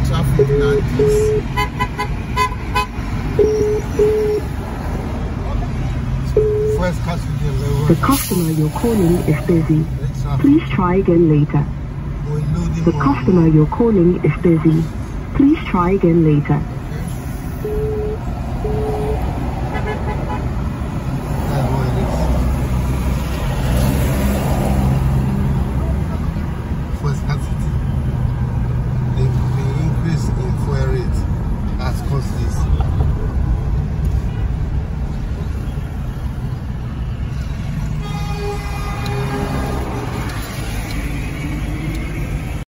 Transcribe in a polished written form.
traffic like this. The customer you're calling is busy. Please try again later. The customer you're calling is busy. Please try again later.